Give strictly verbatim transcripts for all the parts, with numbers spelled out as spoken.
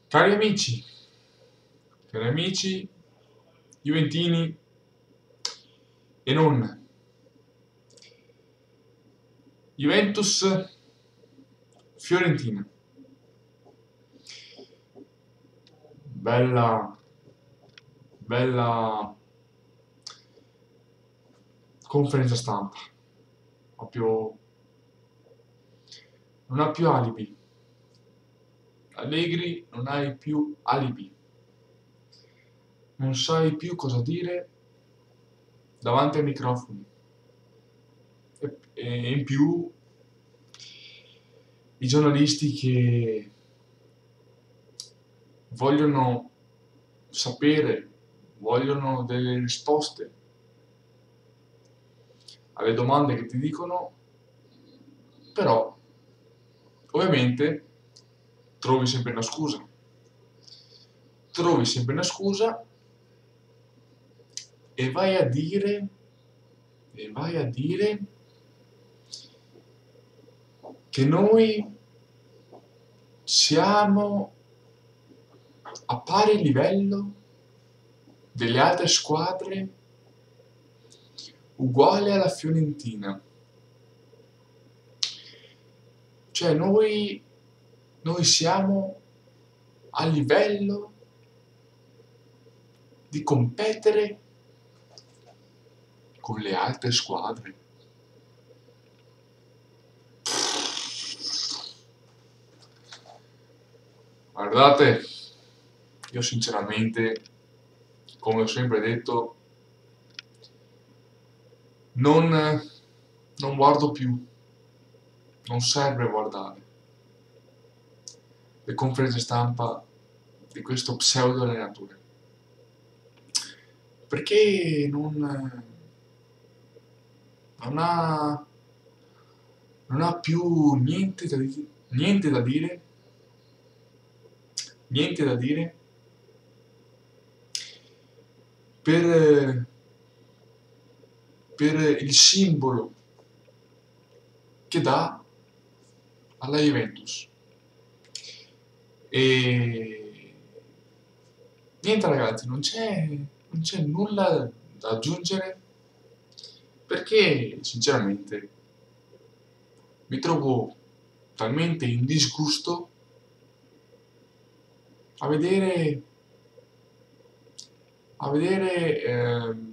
Cari amici, cari amici, Juventini e non, Juventus, Fiorentina. Bella, bella conferenza stampa. Proprio non ha più alibi. Allegri, non hai più alibi. Non sai più cosa dire davanti ai microfoni. E, e in più i giornalisti che vogliono sapere, vogliono delle risposte alle domande che ti dicono, però ovviamente trovi sempre una scusa. Trovi sempre una scusa e vai a dire, e vai a dire che noi siamo a pari livello delle altre squadre, uguale alla Fiorentina. Cioè noi, noi siamo a livello di competere con le altre squadre. Guardate, io sinceramente, come ho sempre detto, non, non guardo più, non serve guardare le conferenze stampa di questo pseudo allenatore, perché non, non ha, non ha più niente da, di- niente da dire, niente da dire per, per il simbolo che dà alla Juventus. E niente ragazzi, non c'è non c'è nulla da aggiungere perché sinceramente mi trovo talmente in disgusto a vedere a vedere ehm,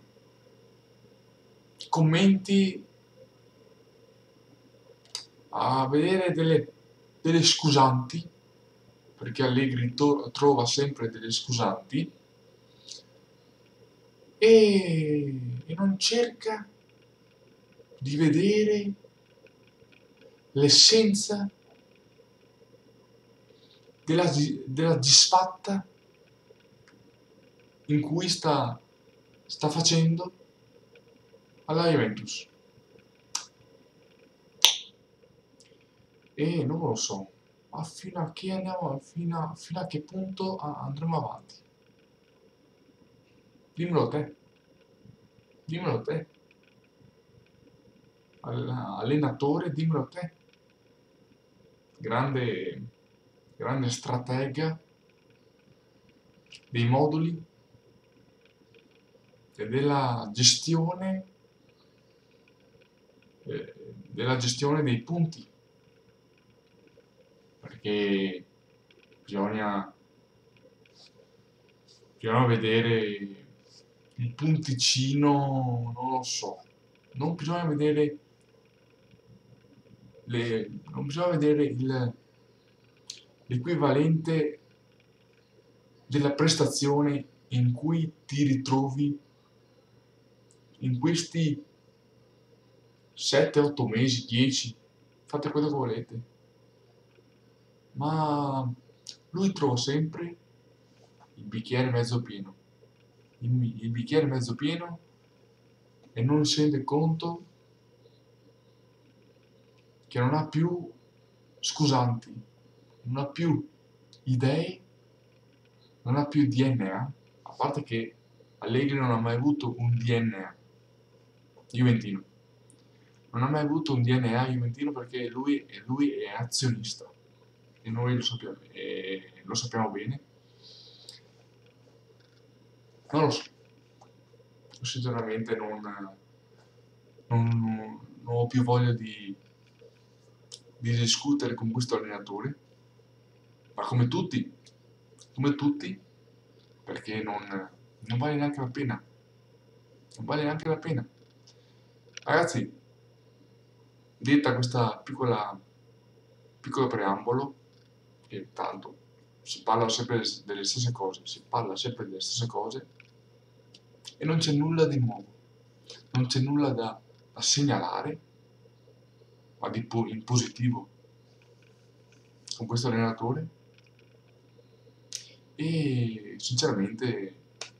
commenti, a vedere delle, delle scusanti, perché Allegri to- trova sempre delle scusanti e, e non cerca di vedere l'essenza della, di- della disfatta in cui sta, sta facendo alla Juventus. E non lo so, ma fino a che andiamo, fino a, fino a che punto a- andremo avanti? Dimmelo te, dimmelo te, All- allenatore, dimmelo te, grande, grande stratega dei moduli e della gestione, eh, della gestione dei punti, perché bisogna, bisogna vedere il punticino, non lo so, non bisogna vedere le, non bisogna vedere il- l'equivalente della prestazione in cui ti ritrovi in questi sette otto mesi, dieci, fate quello che volete, ma lui trova sempre il bicchiere mezzo pieno, il, il bicchiere mezzo pieno e non si rende conto che non ha più scusanti, non ha più idee, non ha più D N A, a parte che Allegri non ha mai avuto un D N A juventino. Non ha mai avuto un D N A juventino perché lui, lui è azionista. e noi lo sappiamo, e lo sappiamo bene. Non lo so, sinceramente non, non, non ho più voglia di, di discutere con questo allenatore, ma come tutti, come tutti, perché non, non vale neanche la pena, non vale neanche la pena. Ragazzi, detta questa piccola, piccolo preambolo, che tanto si parla sempre delle stesse cose, si parla sempre delle stesse cose e non c'è nulla di nuovo, non c'è nulla da, da segnalare, ma di po- in positivo con questo allenatore e sinceramente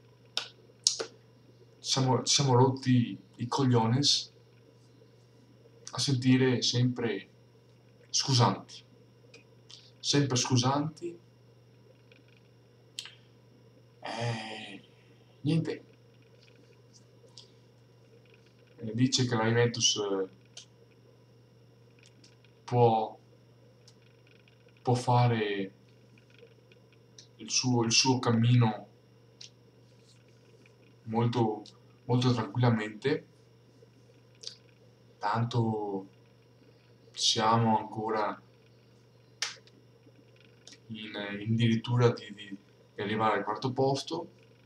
siamo, ci siamo rotti i cogliones a sentire sempre scusanti, sempre scusanti. Eh, niente, eh, dice che la Juventus eh, può, può fare il suo, il suo cammino molto, molto tranquillamente, tanto siamo ancora in, in dirittura di, di- di arrivare al quarto posto,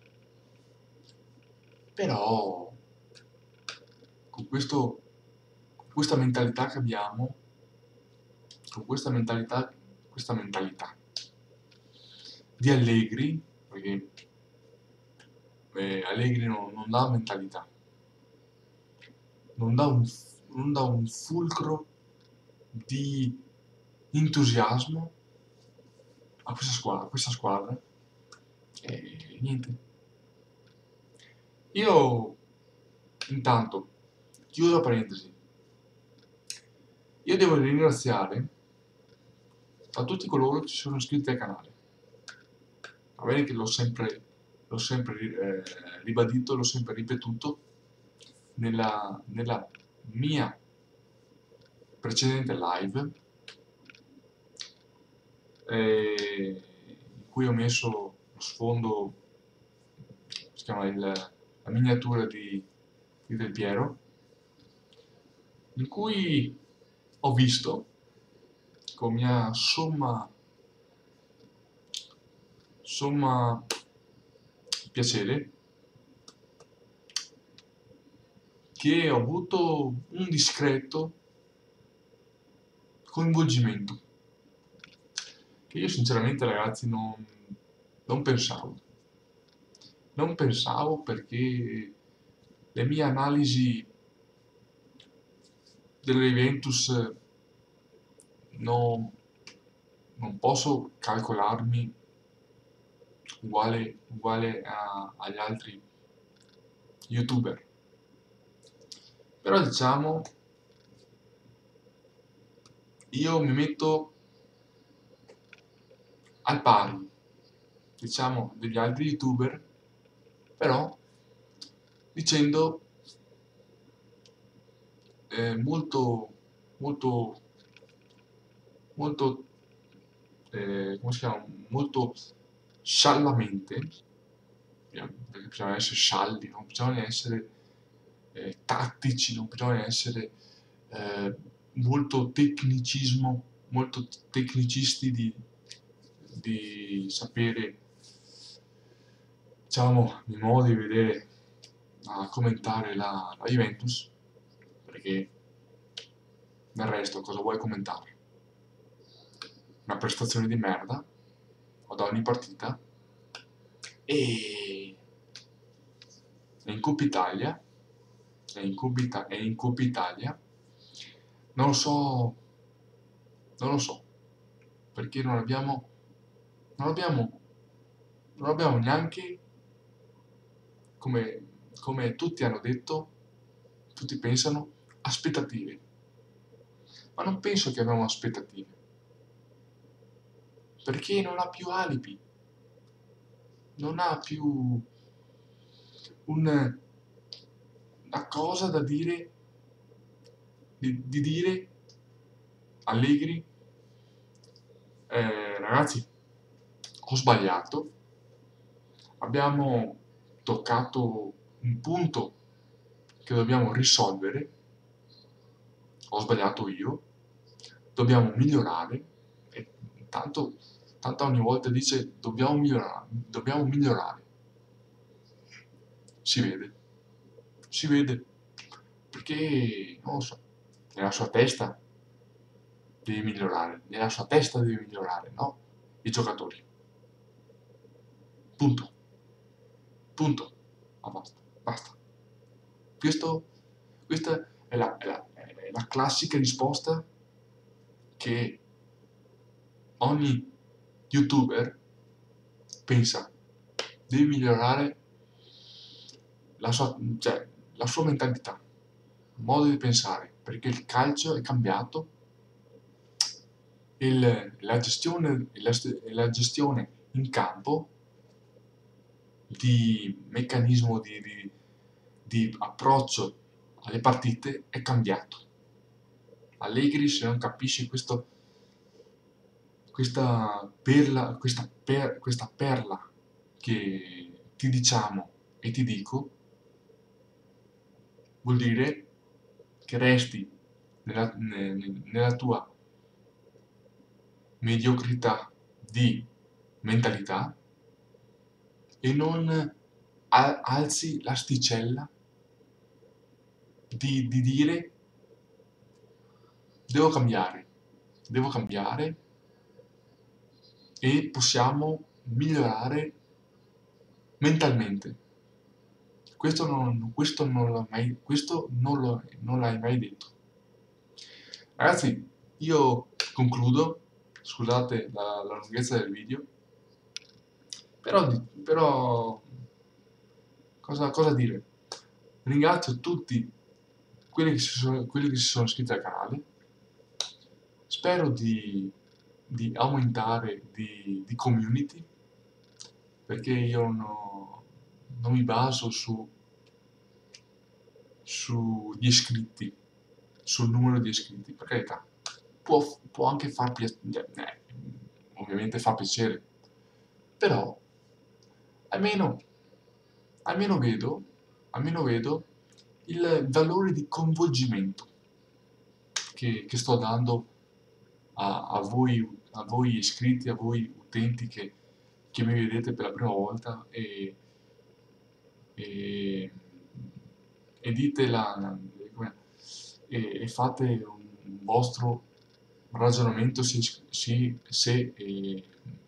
però con questo, con questa mentalità che abbiamo, con questa mentalità, questa mentalità di Allegri, perché eh, Allegri non, non dà mentalità, non dà un, non dà un fulcro di entusiasmo a questa squadra, a questa squadra. E niente. Io intanto, chiuso la parentesi, io devo ringraziare a tutti coloro che si sono iscritti al canale. Va bene che l'ho sempre, l'ho sempre eh, ribadito, l'ho sempre ripetuto nella, nella mia precedente live, eh, in cui ho messo lo sfondo, si chiama il- la miniatura di, di Del Piero, in cui ho visto con mia somma, somma piacere che ho avuto un discreto coinvolgimento che io sinceramente ragazzi non, non pensavo. Non pensavo perché le mie analisi delle Juventus non, non posso calcolarmi uguale, uguale a- agli altri youtuber. Però diciamo, io mi metto al pari, diciamo, degli altri youtuber, però dicendo eh, molto, molto, molto, eh, come si chiama? Molto sciallamente, perché bisogna essere scialli, non bisogna essere eh, tattici, non bisogna essere eh, molto tecnicismo, molto tecnicisti di, di sapere, diciamo, il modo di vedere, a commentare la, la Juventus, perché del resto cosa vuoi commentare? Una prestazione di merda ad ogni partita e e in Coppa Italia, e in Coppa Ita- e in Coppa Italia, non lo so, non lo so, perché non abbiamo, non abbiamo, non abbiamo neanche, come, come tutti hanno detto, tutti pensano, aspettative. Ma non penso che abbiamo aspettative, perché non ha più alibi, non ha più un- una cosa da dire, di, di dire Allegri, eh, ragazzi, ho sbagliato, abbiamo toccato un punto che dobbiamo risolvere, ho sbagliato io, dobbiamo migliorare, e tanto, tanto ogni volta dice dobbiamo migliorare, dobbiamo migliorare, si vede, si vede, perché, non lo so, nella sua testa devi migliorare, nella sua testa devi migliorare, no? I giocatori. Punto. Punto. Ah, basta. Basta. Questo, questa è la, è la- è la classica risposta che ogni youtuber pensa. Devi migliorare la sua, cioè, la sua mentalità, il modo di pensare, perché il calcio è cambiato, il- la gestione, la, la gestione in campo di meccanismo di, di- di approccio alle partite è cambiato. Allegri, se non capisci questo, questa perla, questa, per- questa perla che ti diciamo e ti dico, vuol dire che resti nella, ne- nella tua mediocrità di mentalità e non a- alzi l'asticella di, di dire devo cambiare, devo cambiare e possiamo migliorare mentalmente. Questo non, questo non l'ho mai, questo non lo- non l'hai mai detto. Ragazzi, io concludo, scusate la, la lunghezza del video, però, di- però cosa, cosa dire? Ringrazio tutti quelli che si sono, quelli che si sono iscritti al canale, spero di, di aumentare di, di community, perché io non, ho- non mi baso su, sugli iscritti, sul numero di iscritti, per carità, può, può anche far piacere, eh, ovviamente fa piacere, però almeno, almeno vedo, almeno vedo il valore di coinvolgimento che, che sto dando a, a voi, a voi iscritti, a voi utenti che, che mi vedete per la prima volta e, e, e dite la, come- e, e fate un vostro ragionamento se, se, se, eh,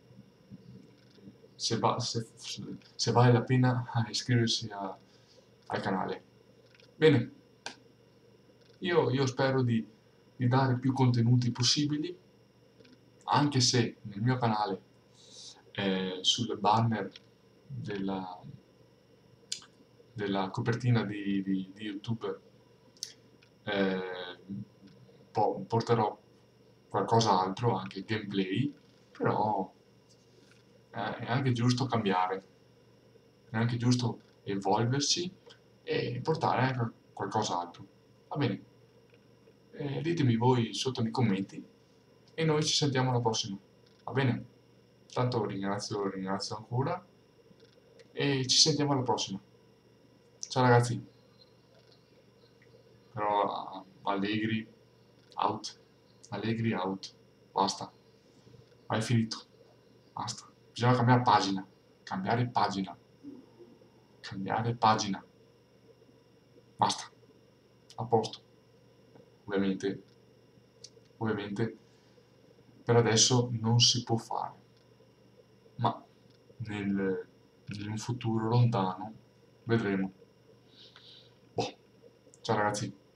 se va- se- se vale la pena iscriversi a- al canale. Bene, io, io spero di, di dare più contenuti possibili, anche se nel mio canale, eh, sul banner della, della copertina di, di- di YouTube, eh, po- porterò qualcos'altro, anche gameplay, però eh, è anche giusto cambiare, è anche giusto evolversi e portare anche qualcos'altro. Va bene, eh, ditemi voi sotto nei commenti e noi ci sentiamo alla prossima. Va bene? Tanto ringrazio, ringrazio ancora e ci sentiamo alla prossima. Ciao ragazzi, però uh, Allegri out, Allegri out, basta, hai finito, basta. Bisogna cambiare pagina, cambiare pagina, cambiare pagina, basta, a posto. Ovviamente, ovviamente per adesso non si può fare, ma nel, in un futuro lontano vedremo. Boh, ciao ragazzi.